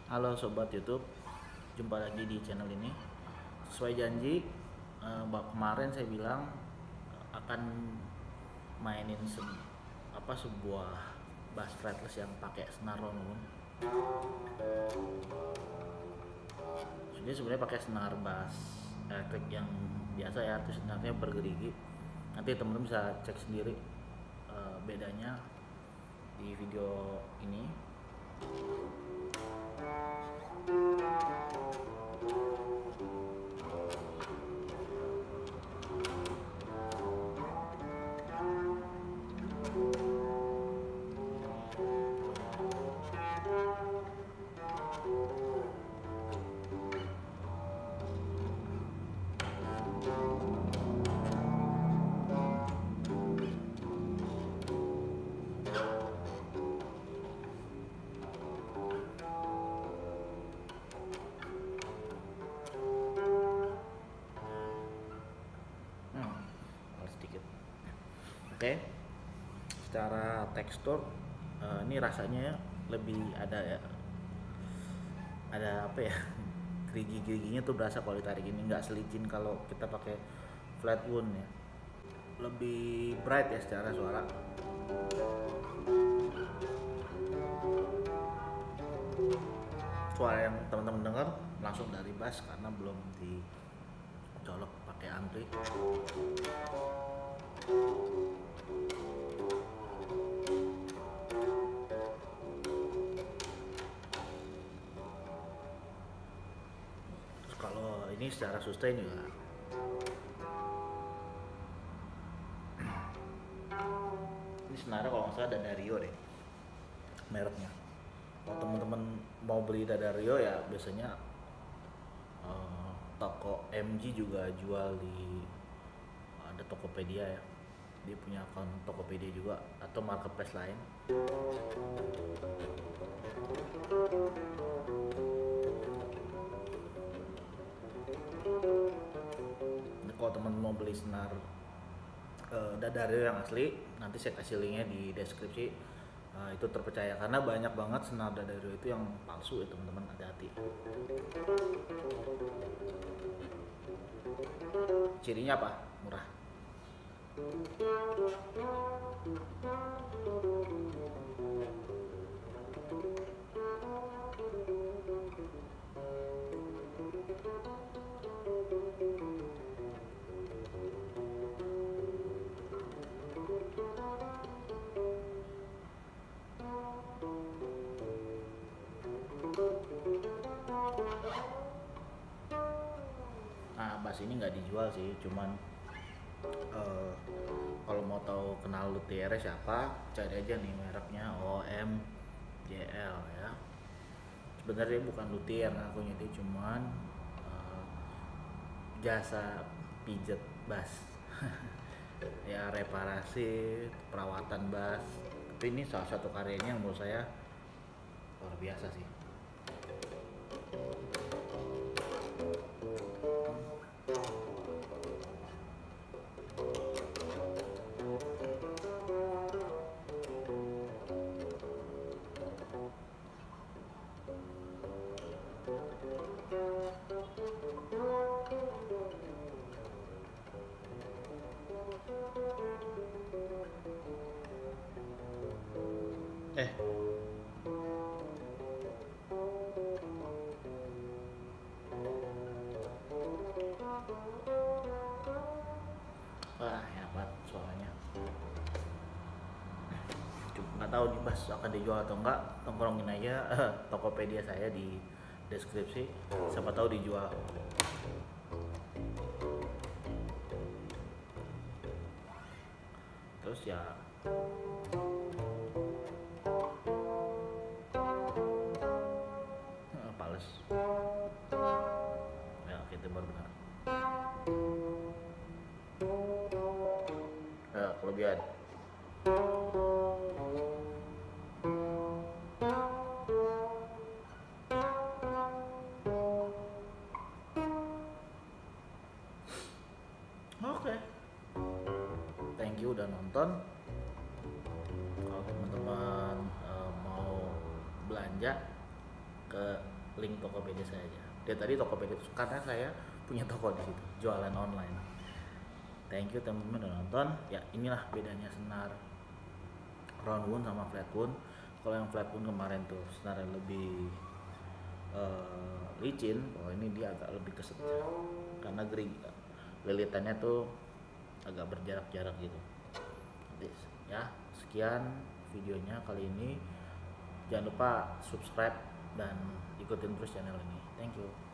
Halo sobat YouTube, jumpa lagi di channel ini. Sesuai janji, kemarin saya bilang akan mainin sebuah bass fretless yang pakai senar round. Ini sebenarnya pakai senar bass elektrik yang biasa ya, terus senarnya bergerigi. Nanti teman-teman bisa cek sendiri bedanya di video ini. Sedikit. Oke. Secara tekstur ini rasanya lebih ada apa ya? Gerigi-geriginya tuh berasa kalau ditarik ini, nggak selicin kalau kita pakai flat wound ya. Lebih bright ya secara suara. Suara yang teman-teman dengar langsung dari bass karena belum dicolok pakai ampli. Terus kalau ini secara sustain juga ini senarnya kalau nggak salah Dadario deh mereknya. Kalau teman-teman mau beli Dadario ya biasanya toko MG juga jual di ada Tokopedia ya, dia punya akun Tokopedia juga atau marketplace lain. Nah, kalau teman mau beli senar Dadario yang asli, nanti saya kasih linknya di deskripsi. Itu terpercaya karena banyak banget senar Dadario itu yang palsu ya teman-teman, hati-hati. Cirinya apa? Murah. Nah, bass ini nggak dijual sih, cuman kalau mau tahu kenal luthier siapa, cari aja nih mereknya OMJL ya. Sebenarnya bukan luthier ngakunya, dia cuman jasa pijet bass. Ya reparasi, perawatan bass. Tapi ini salah satu karyanya yang menurut saya luar biasa sih. Eh, wah hebat suaranya. Nggak tahu nih bass akan dijual atau enggak, tongkrongin aja Tokopedia saya di deskripsi, siapa tahu dijual. Terus ya pales ya, kita baru benar ya, kelebihan. Oke, thank you udah nonton. Kalau teman-teman mau belanja ke link Tokopedia saya aja. Dia tadi Tokopedia karena saya punya toko di situ, jualan online. Thank you teman-teman udah nonton. Ya inilah bedanya senar round wound sama flat wound. Kalau yang flat wound kemarin tuh senarnya lebih licin, kalau ini dia agak lebih keset karena lilitannya tuh agak berjarak-jarak gitu. Ya sekian videonya kali ini, jangan lupa subscribe dan ikutin terus channel ini. Thank you.